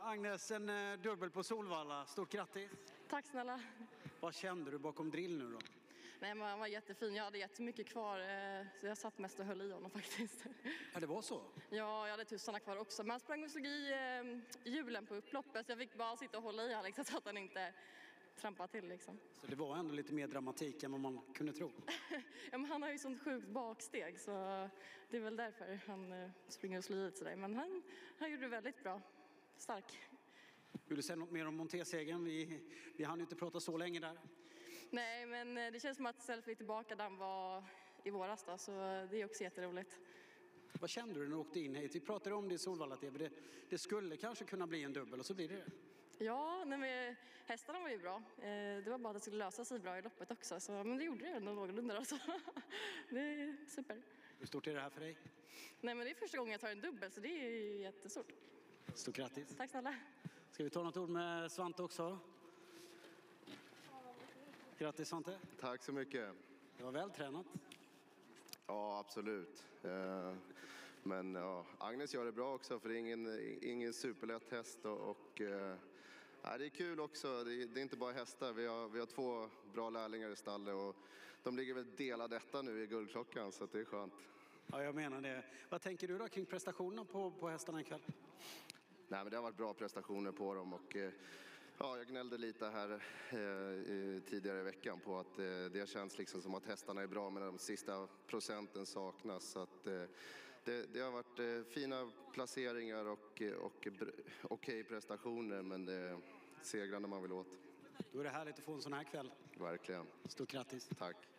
Agnes, en dubbel på Solvalla. Stort grattis. Tack snälla. Vad kände du bakom drill nu då? Nej, men han var jättefin. Jag hade jättemycket kvar, så jag satt mest och höll i honom faktiskt. Ja, det var så? Ja, jag hade tussarna kvar också. Men han sprang och slog i hjulen på upploppet, så jag fick bara sitta och hålla i Alex så att han inte trampade till liksom. Så det var ändå lite mer dramatik än vad man kunde tro? Ja, men han har ju sånt sjukt baksteg, så det är väl därför han springer och slår i sådär. Men han gjorde det väldigt bra. Stark. Vill du säga något mer om Monté-segern? Vi hann ju inte prata så länge där. Nej, men det känns som att Selfie är tillbaka där han var i våras då, så det är också jätteroligt. Vad kände du när du åkte in hit? Vi pratade om det i Solvalla-TV. Det skulle kanske kunna bli en dubbel och så blir det. Ja, hästarna var ju bra. Det var bara att det skulle lösa sig bra i loppet också. Så, men det gjorde det ändå någorlunda. Alltså. Det är super. Hur stort är det här för dig? Nej, men det är första gången jag tar en dubbel, så det är ju jättestort. Stort grattis. Tack snälla. Ska vi ta något ord med Svante också? Grattis Svante. Tack så mycket. Det var vältränat. Ja, absolut. Men ja, Agnes gör det bra också, för det är ingen superlätt häst. Det är kul också. Det är inte bara hästar. Vi har 2 bra lärlingar i stallet och de ligger väl delade detta nu i guldklockan, så det är skönt. Ja, jag menar det. Vad tänker du då kring prestationerna på hästarna ikväll? Nej, men det har varit bra prestationer på dem och jag gnällde lite här tidigare i veckan på att det känns liksom som att hästarna är bra men de sista procenten saknas. Så att, det har varit fina placeringar och okej prestationer, men det är segrarna man vill åt. Då är det härligt att få en sån här kväll. Verkligen. Stort grattis. Tack.